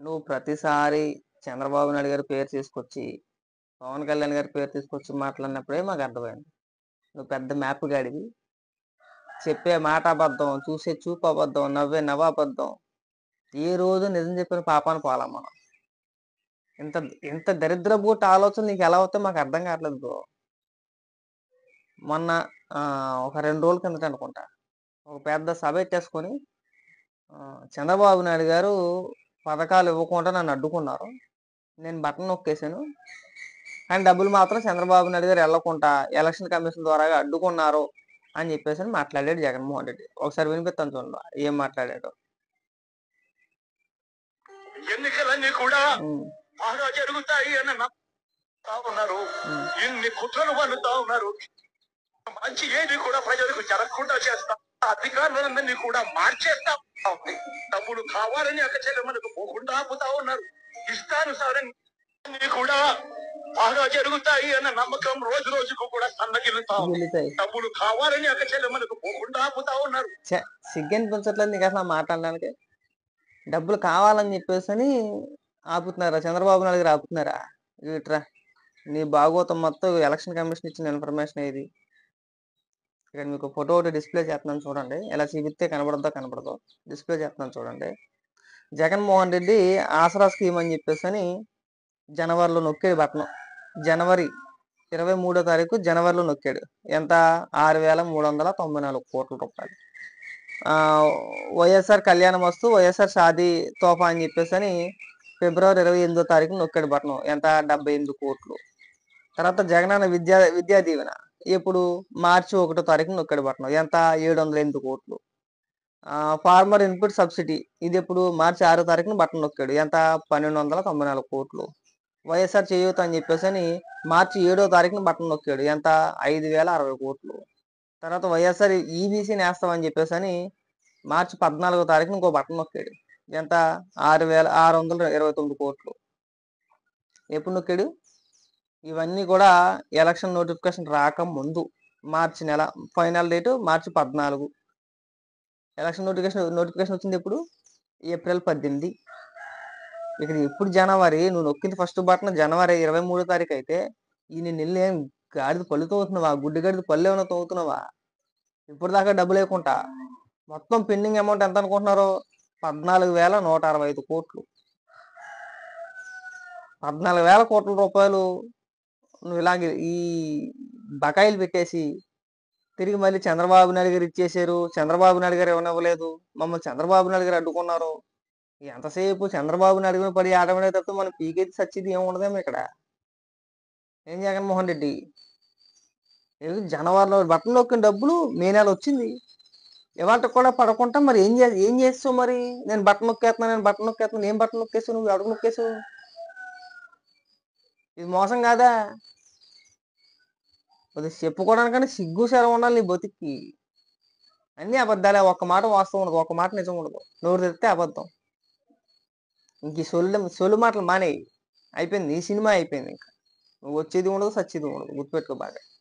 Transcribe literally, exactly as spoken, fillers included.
నువ్వు ప్రతిసారి చంద్రబాబు నాయుడు గారి పేరు తీసుకొచ్చి, పవన్ కళ్యాణ్ గారి పేరు తీసుకొచ్చి మాట్లాడినప్పుడే మాకు అర్థమైంది. నువ్వు పెద్ద మ్యాప్ గాడివి. చెప్పే మాట అబద్ధం, చూసే చూపు అబద్ధం, నవ్వే నవ్వు అబద్ధం. ఏ రోజు నిజం చెప్పిన పాపాన పోలా మనం. ఇంత ఇంత దరిద్రపుట ఆలోచన నీకు ఎలా అవుతాయో మాకు అర్థం కావట్లేదు బ్రో. మొన్న ఆహ్, ఒక రెండు రోజుల కిందట అనుకుంటా. ఒక పెద్ద సభ ఎట్టేసుకొని ఆహ్, చంద్రబాబు నాయుడు గారు పథకాలు ఇవ్వకుండా నన్ను అడ్డుకున్నారు. నేను బటన్ నొక్కేసాను. కానీ డబ్బులు మాత్రం చంద్రబాబు నాయుడు గారు ఎళ్ళకుండా ఎలక్షన్ కమిషన్ ద్వారా అడ్డుకున్నారు అని చెప్పేసని మాట్లాడాడు జగన్మోహన్ రెడ్డి. ఒకసారి వినిపిస్తాను చూడండి ఏం మాట్లాడాడో. ఎన్నికలన్నీ కూడా హ్మ్. బాగా జరుగుతాయి అని నమ్ముతా ఉన్నారు. హ్మ్. ఇన్ని కుట్రలు పన్నుతా ఉన్నారు. మంచి ఏది కూడా ప్రజలకు జరగకుండా చేస్తా, అధికారులందరినీ కూడా మార్చేస్తా ఉంది. డబ్బులు కావాలని అక్కచెల్లెమ్మలకు పోకుండా ఆపుతా ఉన్నారు. ఇష్టానుసారంగా అన్ని కూడా బాగా జరుగుతాయి అన్న నమ్మకం రోజు రోజుకు కూడా సన్నగిల్లుతా ఉంది. గిల్లుతాయి. డబ్బులు కావాలని అక్కచెల్లెమ్మలకు పోకుండా ఆపుతా ఉన్నారు. ఛ! సిగ్గనిపించట్లేదు నీకు అసలు మాట్లాడడానికి? డబ్బులు కావాలని చెప్పేసని ఆపుతున్నారా? చంద్రబాబు నాయుడు గారు ఆపుతున్నారా? ఇట్రా నీ భాగోతం మొత్తం ఎలక్షన్ కమిషన్ ఇచ్చిన ఇన్ఫర్మేషన్ ఇది. ఇక్కడ మీకు ఫోటో ఒకటి డిస్ప్లే చేస్తున్నాను చూడండి. ఎలా చూపిస్తే కనబడద్దో కనబడదో డిస్ప్లే చేస్తున్నాను చూడండి. జగన్మోహన్ రెడ్డి ఆసరా స్కీమ్ అని చెప్పేసని జనవరిలో నొక్కాడు బటన్. జనవరి ఇరవై మూడో తారీఖు జనవరిలో నొక్కాడు. ఎంత? ఆరు వేల మూడు వందల తొంభై నాలుగు కోట్ల రూపాయలు. ఆ, వైఎస్ఆర్ కళ్యాణం వస్తూ వైఎస్ఆర్ షాదీ తోఫా అని చెప్పేసని ఫిబ్రవరి ఇరవై ఎనిమిదో తారీఖు నొక్కాడు బటన్. ఎంత? డెబ్బై ఎనిమిది కోట్లు. తర్వాత జగనన్న విద్యా విద్యా దీవెన ఇప్పుడు మార్చి ఒకటో తారీఖు నొక్కాడు బటన్. ఎంత? ఏడు వందల ఎనిమిది కోట్లు. ఫార్మర్ ఇన్పుట్ సబ్సిడీ ఇది ఇప్పుడు మార్చి ఆరో తారీఖున బటన్ నొక్కాడు. ఎంత? పన్నెండు వందల తొంభై నాలుగు కోట్లు. వైఎస్ఆర్ చేయూత అని చెప్పేసి అని మార్చి ఏడో తారీఖున బటన్ నొక్కాడు. ఎంత? ఐదు వేల అరవై కోట్లు. తర్వాత వైఎస్ఆర్ ఈబీసీ నేస్తాం అని చెప్పేసి అని మార్చి పద్నాలుగో తారీఖున ఇంకో బటన్ నొక్కాడు. ఎంత? ఆరు వేల ఆరు వందల ఇరవై తొమ్మిది కోట్లు. ఎప్పుడు నొక్కాడు? ఇవన్నీ కూడా ఎలక్షన్ నోటిఫికేషన్ రాకముందు మార్చి నెల ఫైనల్ డేటు మార్చి పద్నాలుగు. ఎలక్షన్ నోటిఫికేషన్ నోటిఫికేషన్ వచ్చింది ఎప్పుడు? ఏప్రిల్ పద్దెనిమిది. ఇక్కడ ఎప్పుడు జనవరి నువ్వు నొక్కింది ఫస్ట్ బటన్ జనవరి ఇరవై మూడో తారీఖు అయితే ఈ నేను వెళ్ళి ఏం గాడిద పళ్ళు తోగుతున్నావా? గుడ్డి గాడిద పళ్ళు ఏమైనా తోగుతున్నావా? ఇప్పుడు దాకా డబ్బులు లేకుండా మొత్తం పెండింగ్ అమౌంట్ ఎంత అనుకుంటున్నారు? పద్నాలుగు వేల నూట అరవై ఐదు కోట్లు. పద్నాలుగు వేల కోట్ల రూపాయలు నువ్వు ఇలాగే ఈ బకాయిలు పెట్టేసి తిరిగి మళ్ళీ చంద్రబాబు నాయుడు గారు ఇచ్చేసారు, చంద్రబాబు నాయుడు గారు ఇవ్వనివ్వలేదు, మమ్మల్ని చంద్రబాబు నాయుడు గారు అడ్డుకున్నారు. ఎంతసేపు చంద్రబాబు నాయుడు మీద పడి ఆడమనే తప్ప మనం పీకేది సచ్చేది ఏమి ఉండదేమో ఇక్కడ. ఏం జగన్మోహన్ రెడ్డి ఏదో జనవరిలో బట్టలు నొక్కిన డబ్బులు మే నెల వచ్చింది. ఇవాళ కూడా పడకుండా మరి ఏం చే ఏం చేస్తావు మరి? నేను బట్టలు నొక్కేస్తున్నాను నేను బట్టలు నొక్కేస్తున్నాను ఏం బట్టలు నొక్కేసావు నువ్వు? ఎవరికి నొక్కేసావు? ఇది మోసం కాదా? అది చెప్పుకోవడానికన్నా సిగ్గు శరం ఉండాలి నీ బతికి. అన్నీ అబద్ధాలే. ఒక్క మాట వాస్తవం ఉండదు, ఒక్క మాట నిజం ఉండదు. నోరు తెరిస్తే అబద్ధం. ఇంక ఈ సొల్లు సొల్లు మాటలు మానేయి. అయిపోయింది, ఈ సినిమా అయిపోయింది. ఇంకా నువ్వు వచ్చేది ఉండదు, సచ్చేది ఉండదు. గుర్తుపెట్టుకో బాగా.